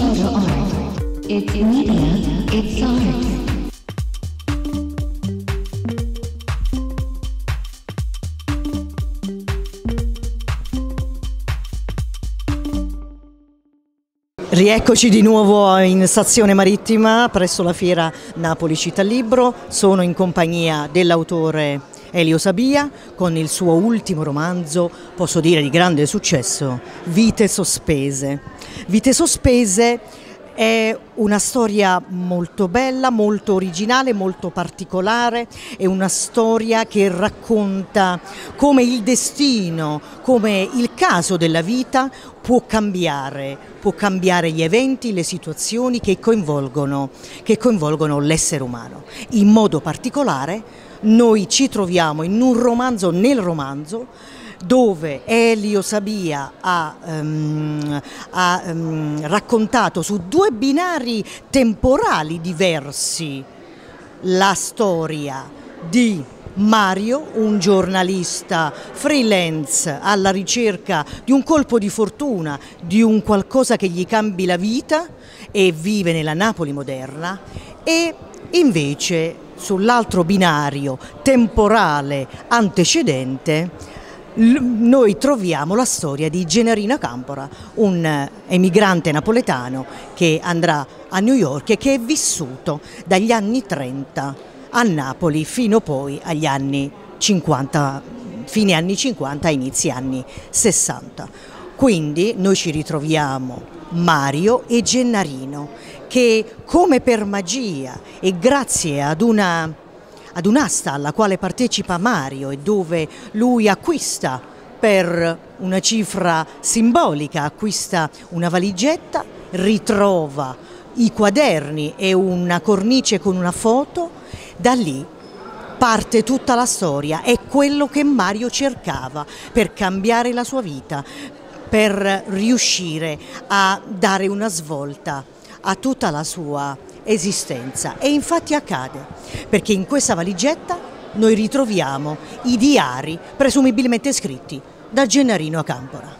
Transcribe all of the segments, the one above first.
photo art. It's media, it's art. Rieccoci di nuovo in stazione marittima presso la fiera Napoli Città Libro. Sono in compagnia dell'autore Elio Sabia con il suo ultimo romanzo, posso dire di grande successo, Vite Sospese. Vite Sospese è una storia molto bella, molto originale, molto particolare, è una storia che racconta come il destino, come il caso della vita può cambiare gli eventi, le situazioni che coinvolgono l'essere umano. In modo particolare noi ci troviamo in un romanzo nel romanzo, dove Elio Sabia ha raccontato su due binari temporali diversi la storia di Mario, un giornalista freelance alla ricerca di un colpo di fortuna, di un qualcosa che gli cambi la vita e vive nella Napoli moderna, e invece sull'altro binario temporale antecedente noi troviamo la storia di Gennarino Campora, un emigrante napoletano che andrà a New York e che è vissuto dagli anni 30 a Napoli fino poi agli anni 50, fine anni 50, inizi anni 60. Quindi noi ci ritroviamo Mario e Gennarino che, come per magia e grazie ad un'asta alla quale partecipa Mario e dove lui acquista per una cifra simbolica, acquista una valigetta, ritrova i quaderni e una cornice con una foto. Da lì parte tutta la storia, è quello che Mario cercava per cambiare la sua vita, per riuscire a dare una svolta a tutta la sua esistenza. E infatti accade, perché in questa valigetta noi ritroviamo i diari presumibilmente scritti da Gennarino Campora.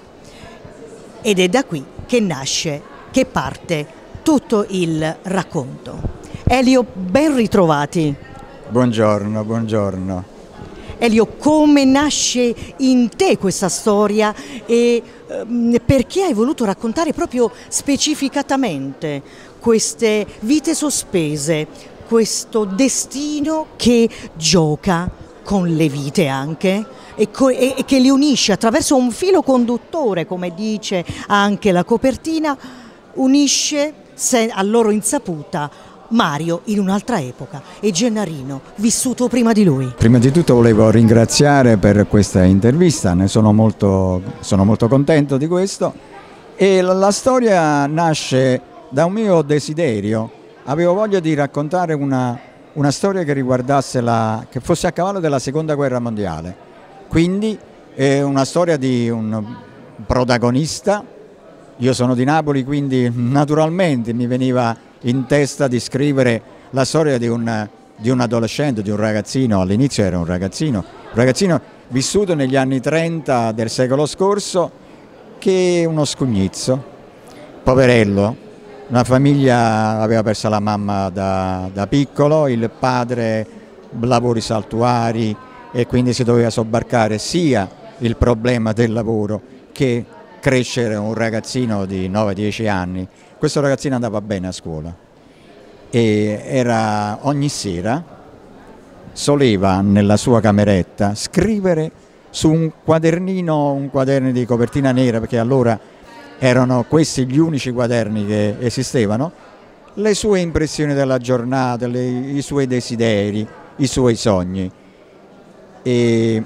Ed è da qui che nasce, che parte tutto il racconto. Elio, ben ritrovati. Buongiorno, buongiorno. Elio, come nasce in te questa storia e perché hai voluto raccontare proprio specificatamente queste vite sospese, questo destino che gioca con le vite anche e che li unisce attraverso un filo conduttore, come dice anche la copertina, unisce a loro insaputa Mario in un'altra epoca e Gennarino vissuto prima di lui. Prima di tutto volevo ringraziare per questa intervista, ne sono molto contento di questo, e la storia nasce da un mio desiderio. Avevo voglia di raccontare una storia che riguardasse che fosse a cavallo della Seconda Guerra Mondiale, quindi è una storia di un protagonista. Io sono di Napoli, quindi naturalmente mi veniva in testa di scrivere la storia di un adolescente, di un ragazzino. All'inizio era un ragazzino vissuto negli anni 30 del secolo scorso, che è uno scugnizzo, poverello. Una famiglia, aveva perso la mamma da piccolo, il padre lavori saltuari, e quindi si doveva sobbarcare sia il problema del lavoro che crescere un ragazzino di 9-10 anni. Questo ragazzino andava bene a scuola e ogni sera soleva nella sua cameretta scrivere su un quaderno di copertina nera, perché allora erano questi gli unici quaderni che esistevano, le sue impressioni della giornata, i suoi desideri, i suoi sogni. E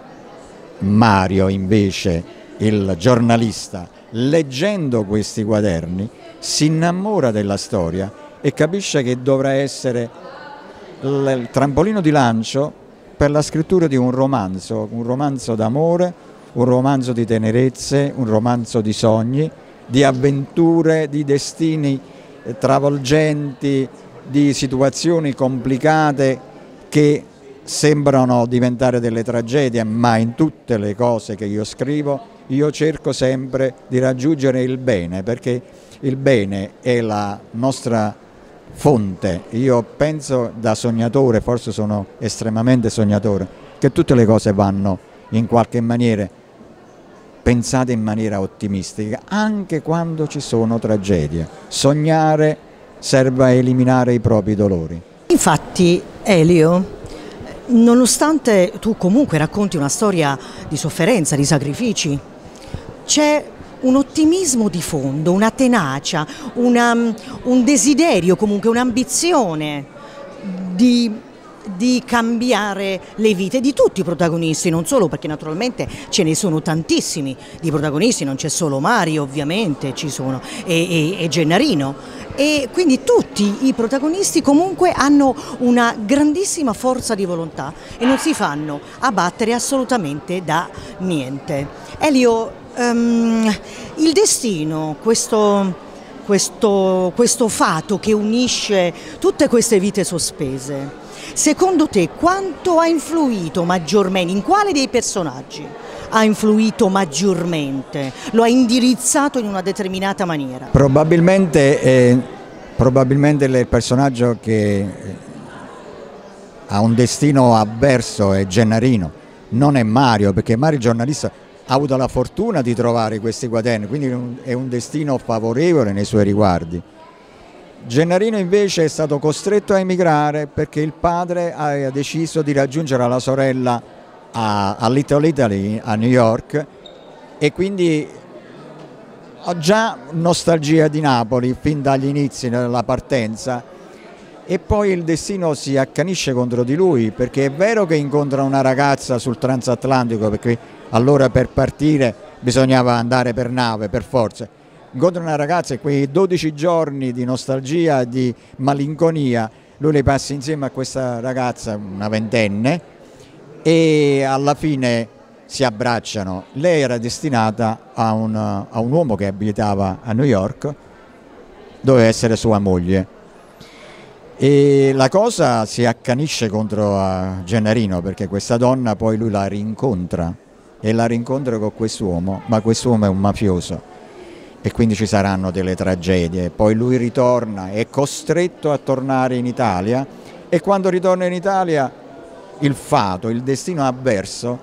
Mario invece, il giornalista, leggendo questi quaderni si innamora della storia e capisce che dovrà essere il trampolino di lancio per la scrittura di un romanzo d'amore, un romanzo di tenerezze, un romanzo di sogni, di avventure, di destini travolgenti, di situazioni complicate che sembrano diventare delle tragedie, ma in tutte le cose che io scrivo io cerco sempre di raggiungere il bene, perché il bene è la nostra fonte. Io penso, da sognatore, forse sono estremamente sognatore, che tutte le cose vanno in qualche maniera pensate in maniera ottimistica, anche quando ci sono tragedie. Sognare serve a eliminare i propri dolori. Infatti, Elio, nonostante tu comunque racconti una storia di sofferenza, di sacrifici, c'è un ottimismo di fondo, una tenacia, un desiderio, comunque un'ambizione di cambiare le vite di tutti i protagonisti, non solo, perché naturalmente ce ne sono tantissimi di protagonisti, non c'è solo Mario ovviamente, ci sono e Gennarino, e quindi tutti i protagonisti comunque hanno una grandissima forza di volontà e non si fanno abbattere assolutamente da niente. Elio, il destino, questo fato che unisce tutte queste vite sospese, secondo te quanto ha influito maggiormente, in quale dei personaggi ha influito maggiormente, lo ha indirizzato in una determinata maniera? Probabilmente il personaggio che ha un destino avverso è Gennarino, non è Mario, perché Mario, giornalista, ha avuto la fortuna di trovare questi quaderni, quindi è un destino favorevole nei suoi riguardi. Gennarino invece è stato costretto a emigrare perché il padre aveva deciso di raggiungere la sorella a Little Italy, a New York, e quindi ho già nostalgia di Napoli fin dagli inizi, nella partenza, e poi il destino si accanisce contro di lui, perché è vero che incontra una ragazza sul transatlantico, perché allora per partire bisognava andare per nave, per forza. Incontra una ragazza e quei 12 giorni di nostalgia, di malinconia, lui li passa insieme a questa ragazza, una ventenne, e alla fine si abbracciano. Lei era destinata a un uomo che abitava a New York, doveva essere sua moglie. E la cosa si accanisce contro Gennarino, perché questa donna poi lui la rincontra, e la rincontra con quest'uomo, ma quest'uomo è un mafioso e quindi ci saranno delle tragedie. Poi lui ritorna, è costretto a tornare in Italia, e quando ritorna in Italia il fato, il destino avverso,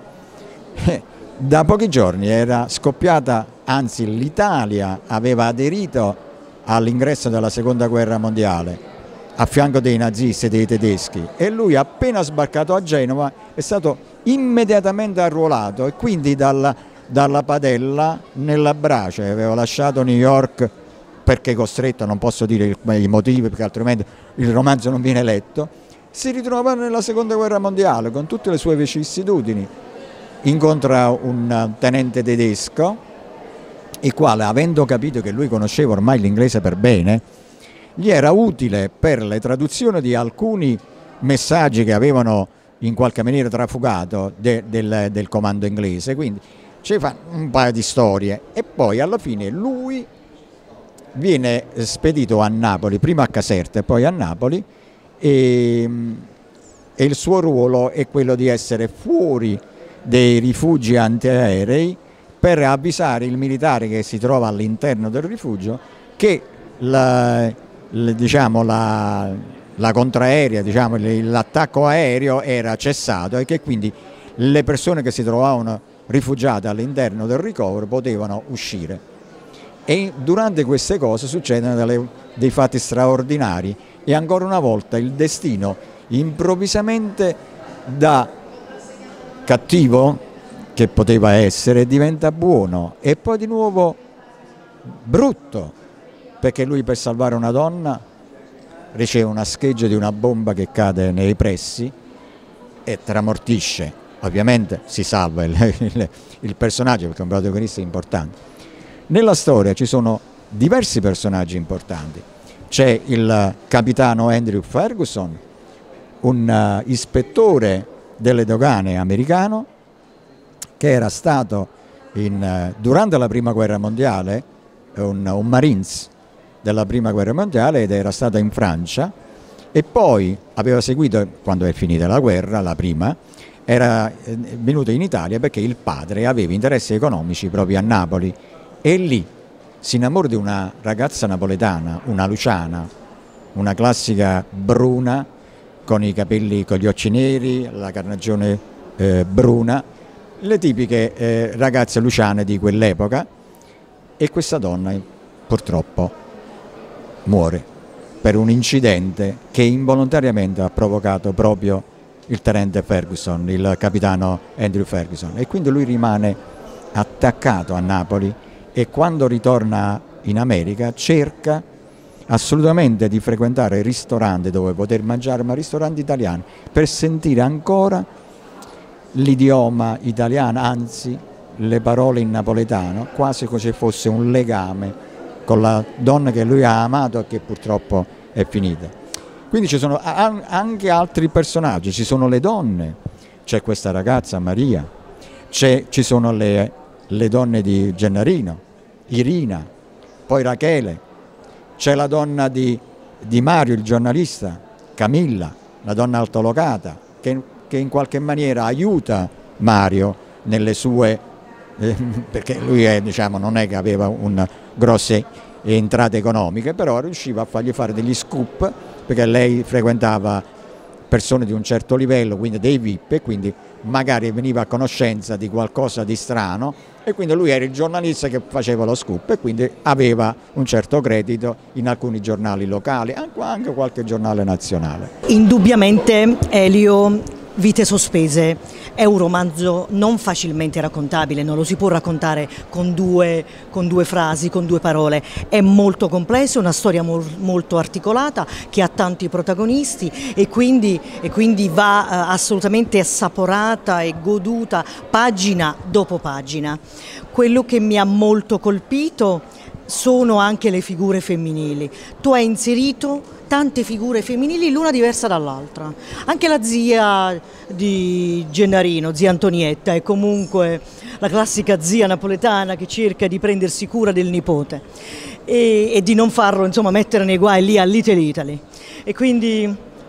da pochi giorni era scoppiata, anzi l'Italia aveva aderito all'ingresso della seconda guerra mondiale a fianco dei nazisti e dei tedeschi, e lui, appena sbarcato a Genova, è stato immediatamente arruolato, e quindi dalla padella nella brace. Aveva lasciato New York perché costretto, non posso dire i motivi perché altrimenti il romanzo non viene letto. Si ritrova nella seconda guerra mondiale con tutte le sue vicissitudini, incontra un tenente tedesco, il quale, avendo capito che lui conosceva ormai l'inglese per bene, gli era utile per le traduzioni di alcuni messaggi che avevano in qualche maniera trafugato del comando inglese. Quindi ci fa un paio di storie, e poi alla fine lui viene spedito a Napoli, prima a Caserta e poi a Napoli, e il suo ruolo è quello di essere fuori dei rifugi antiaerei per avvisare il militare che si trova all'interno del rifugio che la contraerea, l'attacco aereo era cessato, e che quindi le persone che si trovavano rifugiate all'interno del ricovero potevano uscire. E durante queste cose succedono dei fatti straordinari, e ancora una volta il destino improvvisamente, da cattivo che poteva essere, diventa buono, e poi di nuovo brutto, perché lui, per salvare una donna, riceve una scheggia di una bomba che cade nei pressi e tramortisce. Ovviamente si salva il personaggio, perché è un protagonista importante. Nella storia ci sono diversi personaggi importanti. C'è il capitano Andrew Ferguson, un ispettore delle dogane americano, che era stato durante la prima guerra mondiale un Marines della prima guerra mondiale, ed era stato in Francia, e poi aveva seguito, quando è finita la guerra, la prima, era venuto in Italia perché il padre aveva interessi economici proprio a Napoli e lì si innamora di una ragazza napoletana, una Luciana, una classica bruna con i capelli, con gli occhi neri, la carnagione bruna, le tipiche ragazze luciane di quell'epoca, e questa donna purtroppo muore per un incidente che involontariamente ha provocato proprio il tenente Ferguson, il capitano Andrew Ferguson, e quindi lui rimane attaccato a Napoli e quando ritorna in America cerca assolutamente di frequentare ristoranti dove poter mangiare, ma ristoranti italiani, per sentire ancora l'idioma italiano, anzi le parole in napoletano, quasi come se fosse un legame con la donna che lui ha amato e che purtroppo è finita. Quindi ci sono anche altri personaggi, ci sono le donne, c'è questa ragazza Maria, ci sono le donne di Gennarino, Irina, poi Rachele, c'è la donna di Mario, il giornalista, Camilla, la donna altolocata, che in qualche maniera aiuta Mario nelle sue, perché lui diciamo, non è che aveva grosse entrate economiche, però riusciva a fargli fare degli scoop, perché lei frequentava persone di un certo livello, quindi dei VIP, e quindi magari veniva a conoscenza di qualcosa di strano, e quindi lui era il giornalista che faceva lo scoop e quindi aveva un certo credito in alcuni giornali locali, anche qualche giornale nazionale. Indubbiamente, Elio, Vite sospese è un romanzo non facilmente raccontabile, non lo si può raccontare con due frasi, con due parole. È molto complesso, è una storia molto articolata che ha tanti protagonisti e quindi va assolutamente assaporata e goduta pagina dopo pagina. Quello che mi ha molto colpito sono anche le figure femminili. Tu hai inserito tante figure femminili, l'una diversa dall'altra. Anche la zia di Gennarino, zia Antonietta, è comunque la classica zia napoletana che cerca di prendersi cura del nipote e di non farlo, insomma, mettere nei guai lì all'Itali Italy. E quindi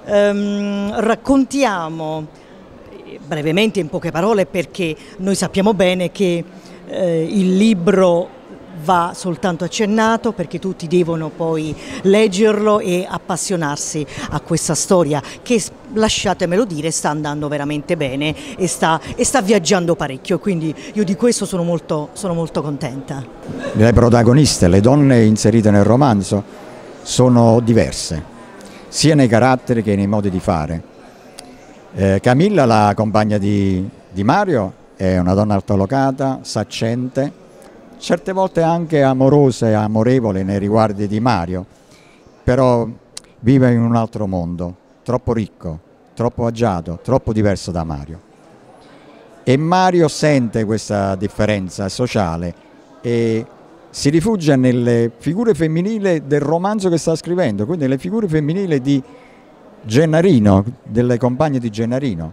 raccontiamo brevemente, in poche parole, perché noi sappiamo bene che il libro va soltanto accennato, perché tutti devono poi leggerlo e appassionarsi a questa storia che, lasciatemelo dire, sta andando veramente bene e sta viaggiando parecchio, quindi io di questo sono molto contenta. Le protagoniste, le donne inserite nel romanzo, sono diverse, sia nei caratteri che nei modi di fare. Camilla, la compagna di Mario, è una donna altolocata, saccente, certe volte anche amorosa e amorevole nei riguardi di Mario, però vive in un altro mondo, troppo ricco, troppo agiato, troppo diverso da Mario. E Mario sente questa differenza sociale e si rifugia nelle figure femminili del romanzo che sta scrivendo, quindi nelle figure femminili di Gennarino, delle compagne di Gennarino.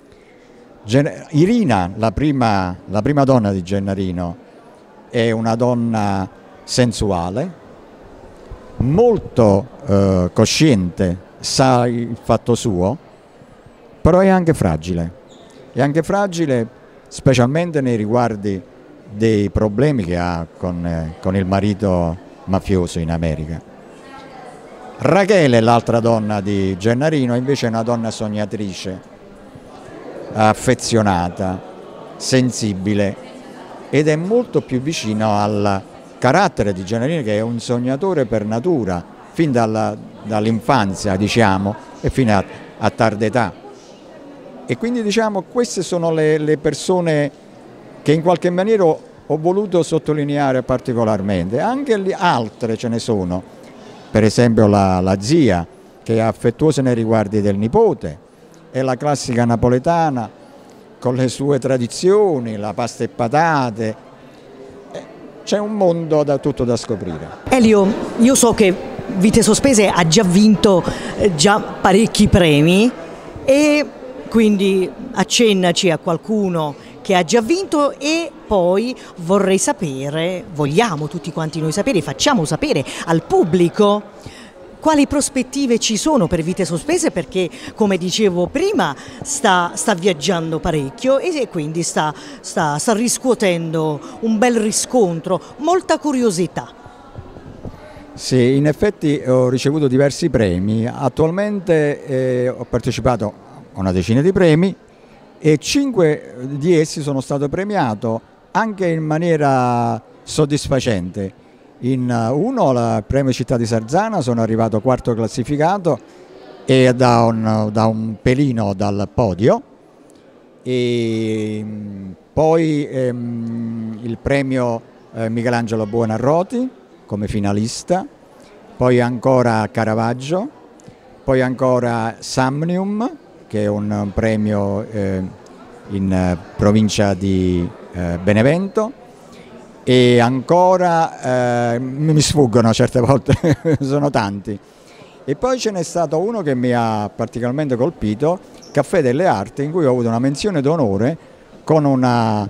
Irina, la prima donna di Gennarino, è una donna sensuale, molto cosciente, sa il fatto suo, però è anche fragile specialmente nei riguardi dei problemi che ha con il marito mafioso in America. Rachele, l'altra donna di Gennarino, invece è una donna sognatrice, affezionata, sensibile, ed è molto più vicino al carattere di Gennarino, che è un sognatore per natura, fin dall'infanzia, diciamo, e fino a tarda età. E quindi, diciamo, queste sono le persone che in qualche maniera ho voluto sottolineare particolarmente. Anche altre ce ne sono, per esempio la zia, che è affettuosa nei riguardi del nipote, è la classica napoletana, con le sue tradizioni, la pasta e patate, c'è un mondo tutto da scoprire. Elio, io so che Vite sospese ha già vinto parecchi premi e quindi accennaci a qualcuno che ha già vinto e poi vorrei sapere, vogliamo tutti quanti noi sapere, facciamo sapere al pubblico quali prospettive ci sono per Vite Sospese, perché come dicevo prima sta viaggiando parecchio e quindi sta riscuotendo un bel riscontro, molta curiosità. Sì, in effetti ho ricevuto diversi premi, attualmente ho partecipato a una decina di premi e 5 di essi sono stato premiato anche in maniera soddisfacente. In uno, al premio Città di Sarzana, sono arrivato quarto classificato e da un pelino dal podio, e poi il premio Michelangelo Buonarroti come finalista, poi ancora Caravaggio, poi ancora Samnium, che è un premio in provincia di Benevento, e ancora mi sfuggono certe volte, sono tanti. E poi ce n'è stato uno che mi ha particolarmente colpito, Caffè delle Arti, in cui ho avuto una menzione d'onore con una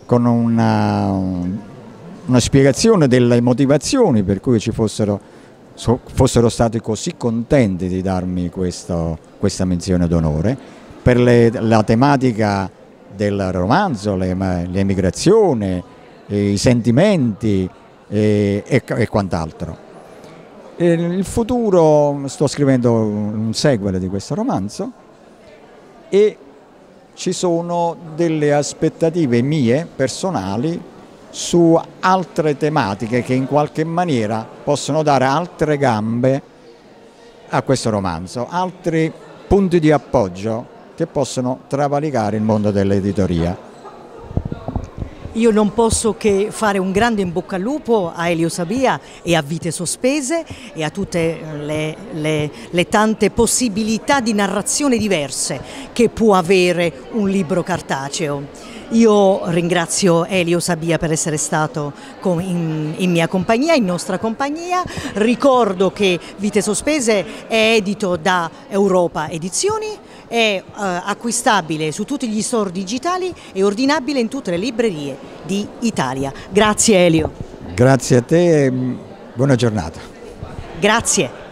spiegazione delle motivazioni per cui fossero stati così contenti di darmi questa menzione d'onore, per la tematica del romanzo, l'emigrazione, i sentimenti e quant'altro. Il futuro, sto scrivendo un sequel di questo romanzo e ci sono delle aspettative mie personali su altre tematiche che in qualche maniera possono dare altre gambe a questo romanzo, altri punti di appoggio che possono travalicare il mondo dell'editoria. Io non posso che fare un grande in bocca al lupo a Elio Sabia e a Vite Sospese e a tutte le tante possibilità di narrazione diverse che può avere un cartaceo. Io ringrazio Elio Sabia per essere stato in mia compagnia, in nostra compagnia. Ricordo che Vite Sospese è edito da Europa Edizioni, è acquistabile su tutti gli store digitali e ordinabile in tutte le librerie d'Italia. Grazie Elio. Grazie a te e buona giornata. Grazie.